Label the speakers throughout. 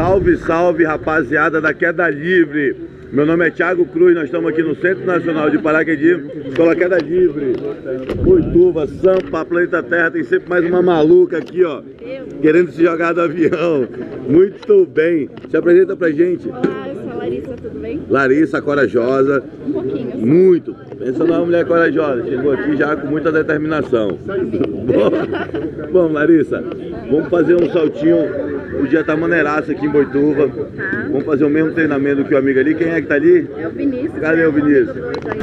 Speaker 1: Salve, salve, rapaziada da Queda Livre. Meu nome é Thiago Cruz, nós estamos aqui no Centro Nacional de Paraquedismo, Escola Queda Livre. Boituva, Sampa, Planeta Terra, tem sempre mais uma maluca aqui, ó, querendo se jogar do avião. Muito bem. Se apresenta pra gente.
Speaker 2: Olá, eu sou a Larissa, tudo bem?
Speaker 1: Larissa, corajosa.
Speaker 2: Um pouquinho. Assim.
Speaker 1: Muito. Pensa numa mulher corajosa, chegou aqui já com muita determinação. Bom, Larissa, vamos fazer um saltinho. O dia tá maneiraço aqui em Boituva.
Speaker 2: Tá.
Speaker 1: Vamos fazer o mesmo treinamento que o amigo ali. Quem é que tá ali?
Speaker 2: É o Vinícius.
Speaker 1: Cadê o Vinícius?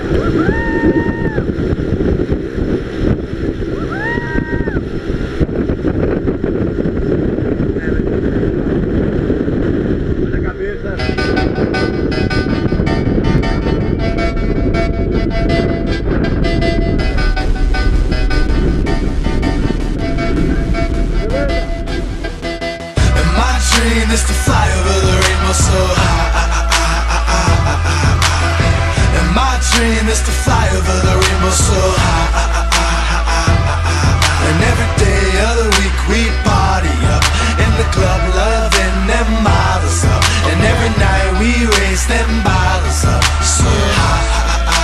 Speaker 1: Olha a cabeça.
Speaker 3: Is to fly over the rainbow so high. And my dream is to fly over the rainbow so high. And every day of the week we party up in the club, loving them bottles up. And every night we raise them bottles up so high.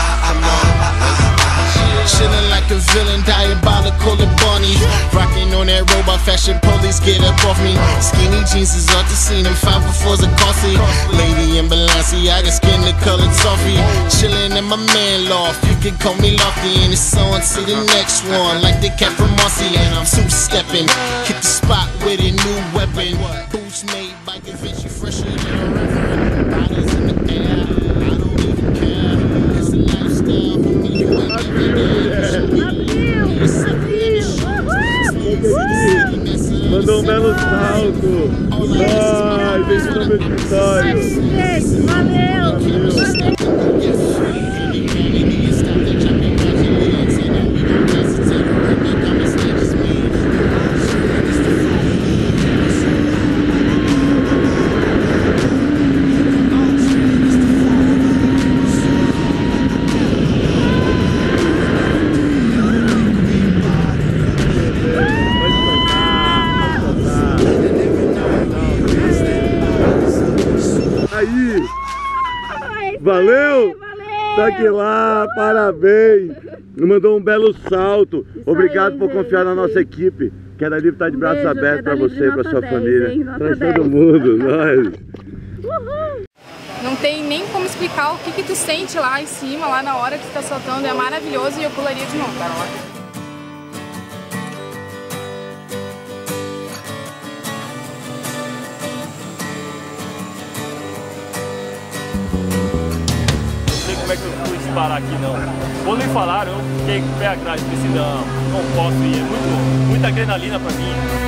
Speaker 3: Chillin' like a villain, diabolical and bunny. Rockin' on that robot fashion, police get up off me. Skinny jeans is off the scene, and 504s are costly. Lady in Balenciaga, skin the colored toffee. Chillin' in my man loft, you can call me Lofty. And it's on to the next one, like the cat from Marcy. And I'm two-stepping, hit the spot with a new weapon. Boots made by Da Vinci, fresher than a reverend. Bottles in the air, I don't even care. It's a lifestyle, homie, you ain't
Speaker 1: Mandou um belo salto. Ai, deixa no meu escritório.
Speaker 2: Valeu.
Speaker 1: Aí, valeu? Tá aqui lá, parabéns. Mandou um belo salto. Obrigado por confiar na nossa equipe. Queda Livre tá de braços abertos pra você e pra sua família. Traz todo mundo, nós.
Speaker 4: Não tem nem como explicar o que tu sente lá em cima, lá na hora que tu tá soltando. É maravilhoso e eu pularia de novo.
Speaker 5: Como é que eu fui disparar aqui não? Quando me falaram, eu fiquei com o pé atrás, pensei, não posso ir, é muita adrenalina pra mim.